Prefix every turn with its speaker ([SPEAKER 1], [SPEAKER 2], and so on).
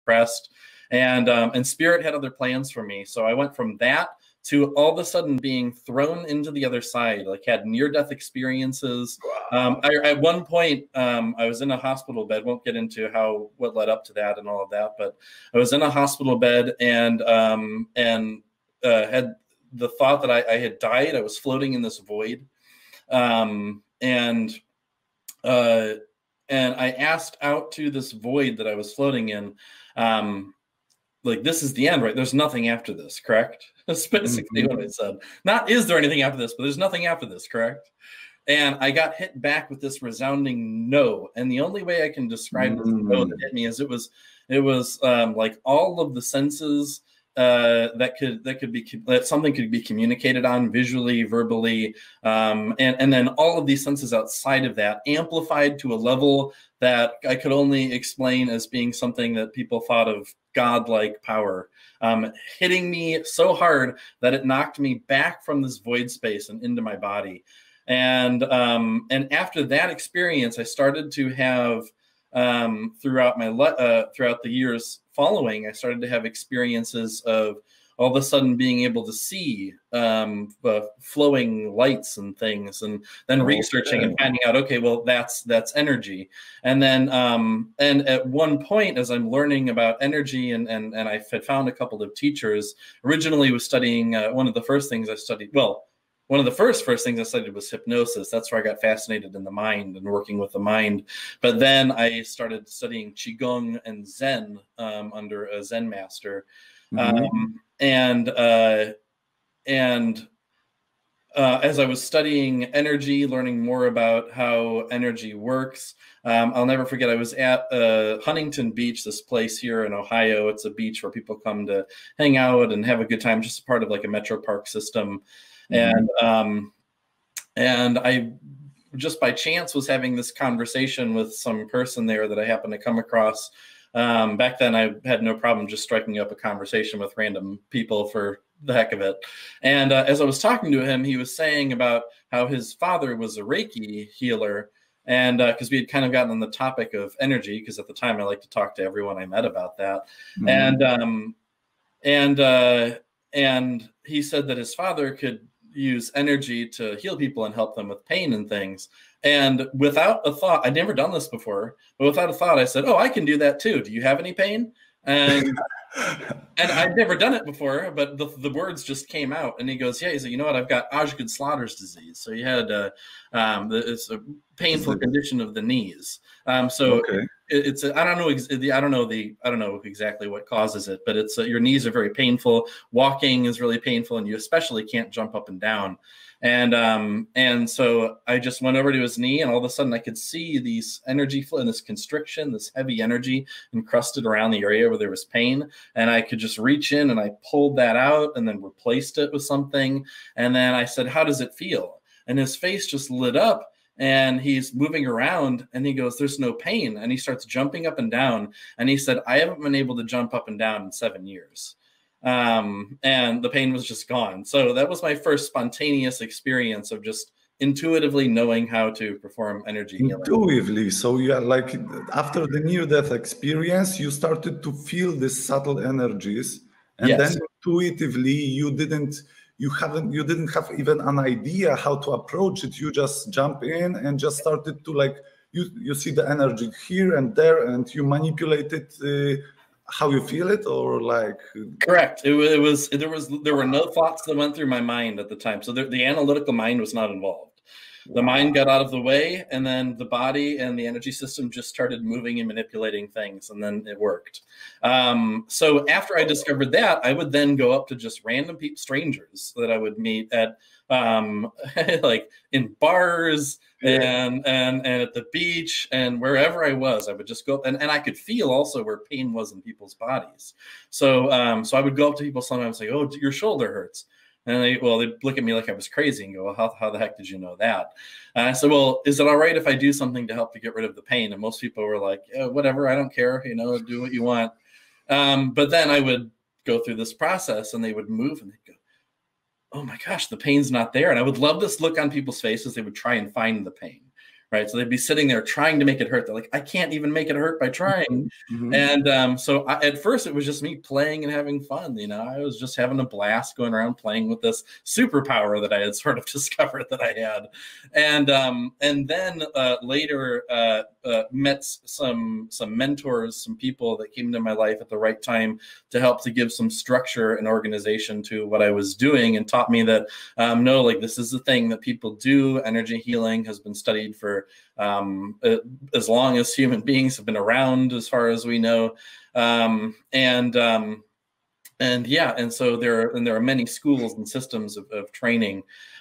[SPEAKER 1] depressed, and Spirit had other plans for me. So I went from that to all of a sudden being thrown into the other side, like had near-death experiences.
[SPEAKER 2] Wow.
[SPEAKER 1] At one point, I was in a hospital bed. Won't get into what led up to that and all of that, but I was in a hospital bed and had the thought that I had died. I was floating in this void, and I asked out to this void that I was floating in, like, this is the end, right? There's nothing after this, correct? That's basically what I said. Not, is there anything after this, but there's nothing after this, correct? And I got hit back with this resounding no. And the only way I can describe this no that hit me is it was like all of the senses that something could be communicated on visually, verbally, and then all of these senses outside of that amplified to a level that I could only explain as being something that people thought of godlike power, hitting me so hard that it knocked me back from this void space and into my body. And after that experience, I started to have throughout the years following, I started to have experiences of all of a sudden being able to see flowing lights and things, and then researching and finding out, okay, well, that's energy. And then and at one point, as I'm learning about energy, and I had found a couple of teachers. Originally was studying one of the first things I studied. Well, one of the first things I studied was hypnosis. That's where I got fascinated in the mind and working with the mind. But then I started studying Qigong and Zen under a Zen master. As I was studying energy, learning more about how energy works, I'll never forget, I was at Huntington Beach, this place here in Ohio. It's a beach where people come to hang out and have a good time, just a part of like a Metro Park system. And I just by chance was having this conversation with some person there that I happened to come across. Back then, I had no problem just striking up a conversation with random people for the heck of it. And as I was talking to him, he was saying about how his father was a Reiki healer. And because we had kind of gotten on the topic of energy, because at the time I like to talk to everyone I met about that. And he said that his father could use energy to heal people and help them with pain and things. And without a thought, I'd never done this before, but without a thought, I said, oh, I can do that too. Do you have any pain? And I'd never done it before, but the words just came out. And he goes, yeah, he said, you know what? I've got Osgood-Schlatters disease. So he had it's a painful condition of the knees. It's I don't know exactly what causes it, but it's your knees are very painful. Walking is really painful, and you especially can't jump up and down. And so I just went over to his knee, and all of a sudden I could see these energy flow and this constriction, this heavy energy encrusted around the area where there was pain. And I could just reach in and I pulled that out and then replaced it with something. And then I said, how does it feel? And his face just lit up. And he's moving around and he goes, there's no pain. And he starts jumping up and down. And he said, I haven't been able to jump up and down in 7 years. And the pain was just gone. So that was my first spontaneous experience of just intuitively knowing how to perform energy healing.
[SPEAKER 2] Intuitively. So yeah, like after the near-death experience, you started to feel these subtle energies. And then intuitively, you didn't have even an idea how to approach it. You just jump in and just started to like, you see the energy here and there and you manipulate it how you feel it, or like?
[SPEAKER 1] Correct. There were no thoughts that went through my mind at the time. So the analytical mind was not involved. The mind got out of the way, and then the body and the energy system just started moving and manipulating things, and then it worked. So after I discovered that, I would then go up to just random strangers that I would meet at like in bars and at the beach and wherever I was. I would just go up, and I could feel also where pain was in people's bodies. So I would go up to people sometimes and say, oh, your shoulder hurts. And they'd look at me like I was crazy and go, well, how the heck did you know that? And I said, well, is it all right if I do something to help to get rid of the pain? And most people were like, yeah, whatever, I don't care, do what you want. But then I would go through this process and they would move and they'd go, oh my gosh, the pain's not there. And I would love this look on people's faces. They would try and find the pain, right? So they'd be sitting there trying to make it hurt. They're like, I can't even make it hurt by trying. And so at first it was just me playing and having fun. I was just having a blast going around playing with this superpower that I had sort of discovered that I had. And then later met some mentors, some people that came into my life at the right time to help to give some structure and organization to what I was doing, and taught me that no, like, this is the thing that people do. Energy healing has been studied for as long as human beings have been around, as far as we know. And so there are many schools and systems of training.